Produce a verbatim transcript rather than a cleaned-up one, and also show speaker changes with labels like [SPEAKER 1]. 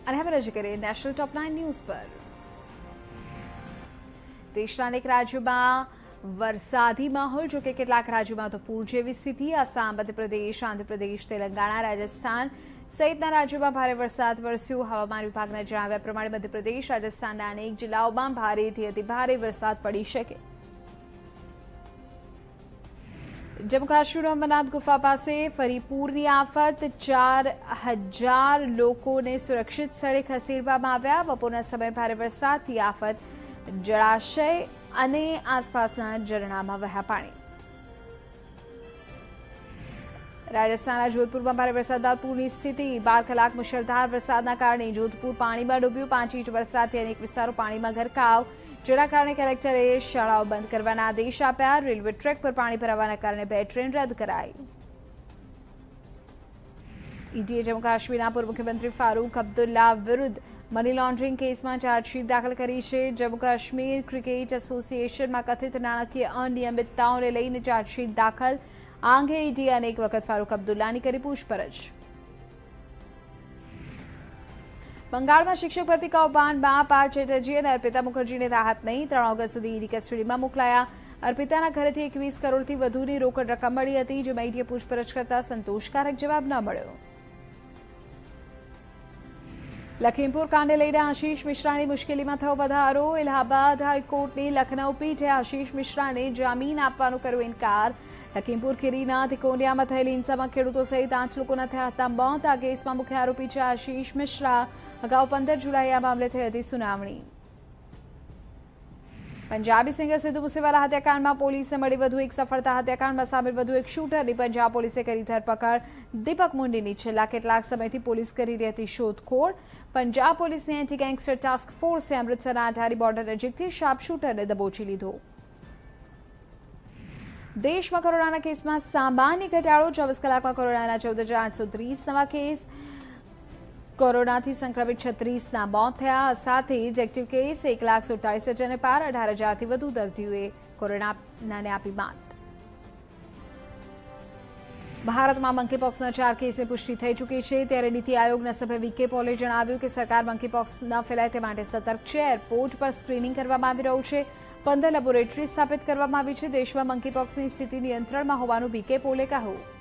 [SPEAKER 1] અને હવે નજર કરીએ નેશનલ ટોપ નાઇન ન્યૂઝ પર। દેશના અનેક રાજ્યોમાં વરસાદી માહોલ, જો કે કેટલાક રાજ્યોમાં તો પૂર જેવી સ્થિતિ। આસામ, મધ્યપ્રદેશ, આંધ્રપ્રદેશ, તેલંગાણા, રાજસ્થાન સહિતના રાજ્યોમાં ભારે વરસાદ વરસ્યો। હવામાન વિભાગના જણાવ્યા પ્રમાણે મધ્યપ્રદેશ, રાજસ્થાનના અનેક જિલ્લાઓમાં ભારેથી અતિભારે વરસાદ પડી શકે। जम्मू काश्मीर अमरनाथ गुफा पास फरी पूरनी आफत, चार हजार लोकोने सुरक्षित स्थळे खसेडवामां आव्या। बपोરના સમયે भारे वरसादथी आफत जळाशय અને आसपासना झरणामां वह्या पाणी। राजस्थानના जोधपुरमां भारे वरसाद बाद पूરની स्थिति। बार कलाक मुसळधार वरसादના કારણે जोधपुर पाણીમાં ડૂબ્યું। પાંચ ઇંચ વરસાદથી અનેક વિસ્તારો પાણીમાં ગરકાવ, જેના કારણે કલેક્ટરે શાળાઓ બંધ કરવાના આદેશ આપ્યા। રેલવે ટ્રેક પર પાણી ભરાવાના કારણે બે ટ્રેન રદ કરાઈ। ઈડીએ જમ્મુ કાશ્મીરના પૂર્વ મુખ્યમંત્રી ફારૂક અબ્દુલ્લા વિરુદ્ધ મની લોન્ડરિંગ કેસમાં ચાર્જશીટ દાખલ કરી છે। જમ્મુ કાશ્મીર ક્રિકેટ એસોસિએશનમાં કથિત નાણાકીય અનિયમિતતાઓને લઈને ચાર્જશીટ દાખલ। આ અંગે ઈડીએ અનેક વખત ફારૂક અબ્દુલ્લાની કરી પૂછપરછ। બંગાળમાં શિક્ષક ભરતી કૌભાંડમાં પાર્થ ચેટર્જી અને અર્પિતા મુખર્જીને રાહત નહીં। ત્રણ ઓગસ્ટ સુધી ઈડી કસ્ટડીમાં મોકલાયા। અર્પિતાના ઘરેથી એકવીસ કરોડથી વધુની રોકડ રકમ મળી હતી, જેમાં ઈડીએ પૂછપરછ કરતા સંતોષકારક જવાબ ન મળ્યો। લખીમપુર કાંડે લઈને આશીષ મિશ્રાની મુશ્કેલીમાં થયો વધારો। ઇલાહાબાદ હાઈકોર્ટની લખનઉ પીઠે આશીષ મિશ્રાને જામીન આપવાનો કર્યો ઇનકાર। લખીમપુર ખીરીના તિકોંડિયામાં થયેલી હિંસામાં ખેડૂતો સહિત આઠ લોકોના થયા હતા મોત। આ કેસમાં મુખ્ય આરોપી છે આશીષ મિશ્રા। અગાઉ પંદર જુલાઈએ આ મામલે થઈ હતી સુનાવણી। પંજાબી સિંગર સિદ્ધુ મૂસેવાલા હત્યાકાંડમાં પોલીસને મળી વધુ એક સફળતા। હત્યાકાંડમાં સામેલ વધુ એક શૂટરની પંજાબ પોલીસે કરી ધરપકડ। દીપક મુંડીની છેલ્લા કેટલાક સમયથી પોલીસ કરી રહી હતી શોધખોળ। પંજાબ પોલીસની એન્ટી ગેંગસ્ટર ટાસ્ક ફોર્સે અમૃતસરના અટારી બોર્ડર નજીકથી શાર્પ શૂટરને દબોચી લીધો। દેશમાં કોરોનાના કેસમાં સામાન્ય ઘટાડો। ચોવીસ કલાકમાં કોરોનાના ચૌદ હજાર આઠસો ત્રીસ નવા કેસ। કોરોનાથી સંક્રમિત છત્રીસના મોત થયા। સાથે જ એક્ટિવ કેસ એક લાખ સુડતાલીસ હજારને પાર। અઢાર હજારથી વધુ દર્દીઓએ કોરોનાને આપી માત। ભારતમાં મંકીપોક્સના ચાર કેસની પુષ્ટિ થઈ ચૂકી છે। ત્યારે નીતિ આયોગના સભ્ય વીકે પોલે જણાવ્યું કે સરકાર મંકીપોક્સ ન ફેલાય તે માટે સતર્ક છે। એરપોર્ટ પર સ્ક્રીનિંગ કરવામાં આવી રહ્યું છે। પંદર લેબોરેટરી સ્થાપિત કરવામાં આવી છે। દેશમાં મંકીપોક્સની સ્થિતિ નિયંત્રણમાં હોવાનું વીકે પોલે કહ્યું।